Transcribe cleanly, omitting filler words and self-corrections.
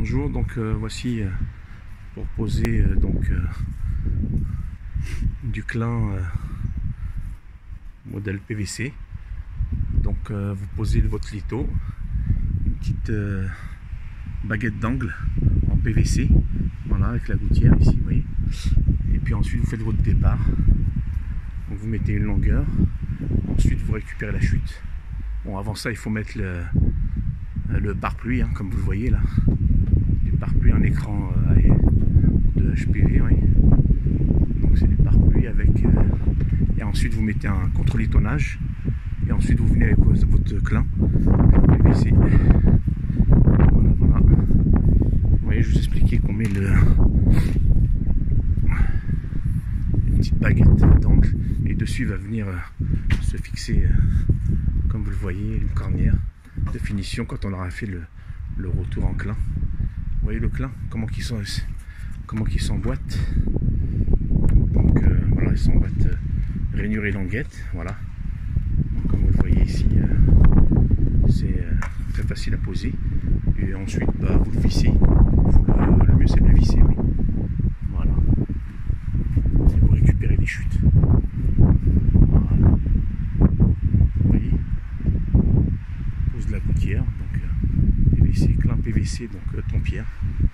Bonjour, donc voici pour poser du clin modèle PVC. Donc vous posez votre litho, une petite baguette d'angle en PVC, voilà, avec la gouttière ici, vous voyez. Et puis ensuite vous faites votre départ. Donc vous mettez une longueur, ensuite vous récupérez la chute. Bon, avant ça il faut mettre le pare-pluie, hein, comme vous le voyez là. Du pare-pluie, un écran de HPV, oui. Donc c'est du pare-pluie avec et ensuite vous mettez un contre-litonnage et ensuite vous venez avec votre clin PVC. Voilà. Vous voyez, je vous expliquais qu'on met une petite baguette d'angle et dessus va venir se fixer, comme vous le voyez, une cornière de finition quand on aura fait le retour en clin. Vous voyez le clin, comment qu'il s'emboîte. Donc voilà, il s'emboîte rainure et languette, voilà. Donc, comme vous le voyez ici, c'est très facile à poser. Et ensuite vous le vissez. Le mieux c'est de le visser, oui. Voilà. Et vous récupérez les chutes. Voilà. Vous voyez, pose de la gouttière, donc PVC, clin PVC, donc ton pierre.